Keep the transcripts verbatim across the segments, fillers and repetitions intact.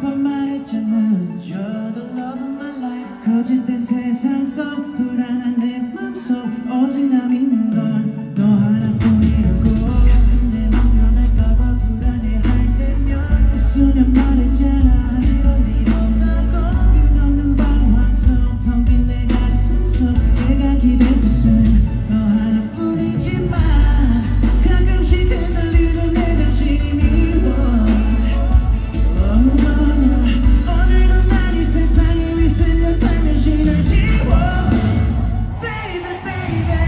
번 말했잖아 You're the love of my life 거짓된 세상 속 불안한 내 맘속 오직 나 믿는 건 너 하나뿐이라고 가끔 내 맘 변할까봐 불안해할 때면 수년 말했잖아 이런 일 없다고 끝없는 방황 속 텅 빈 내 가슴 속 내가 기댈 곳은 너 하나뿐이지만 가끔씩 흩날리는 내 자신이 미워 오늘도 난 이 세상에 휘둘려 살며시 널 지워 Baby baby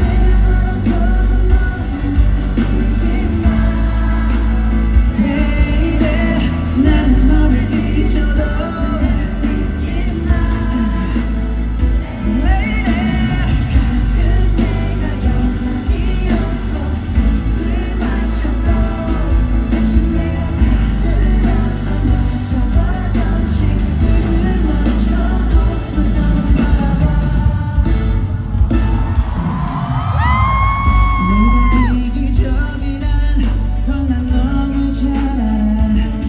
나는 너를 잊어도 잊지 마 가끔 내가 연락이 없고 술을 마셔도 다시 내가 들어가면 적어 잠시 눈을 맞춰도 너만 바라봐 내가 이기적이란 건 난 너무 잘 알아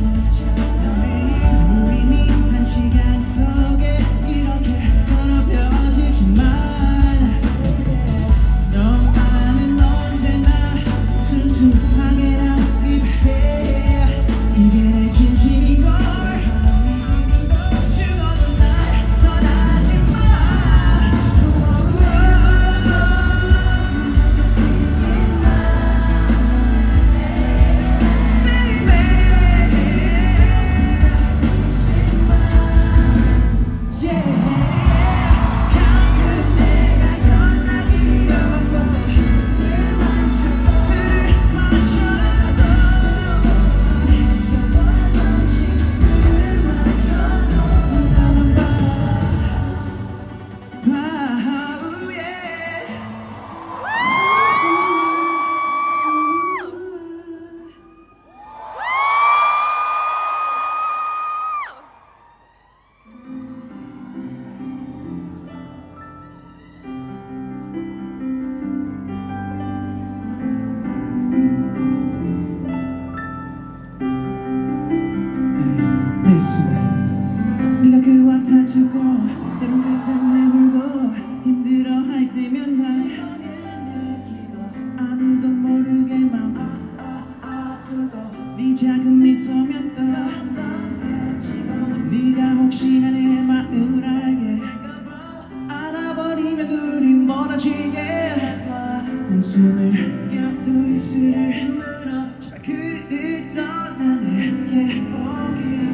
우리 한 시간 속에 이렇게 더럽혀지지만 너만은 언제나 순수하게 날 위해 이게 내 진심인걸 죽어도 날 떠나지 마 네가 그와 다투고 때론 그딴 내물고 힘들어할 때면 날 아무도 모르게 맘 아프고 네 작은 미소면 또 네가 혹시나 내 마음을 알게 알아버리면 둘이 멀어지게 난 숨을 껴도 입술을 물어 제발 그를 떠나 내게 오길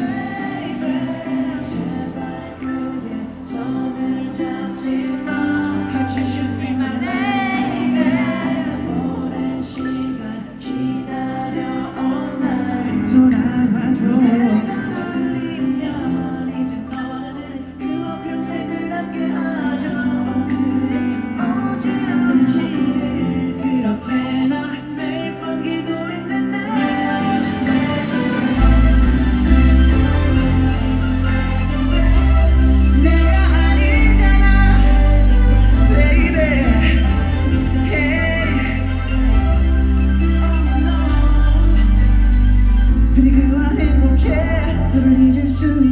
돌아와줘 울리면 이제 너와는 그와 평생을 함께하죠 오늘이 오지 않기를 그렇게 나 매일 밤 기도했는데 내가 아니잖아 baby hey oh no 근데 그와 행복해 너를 잊을 수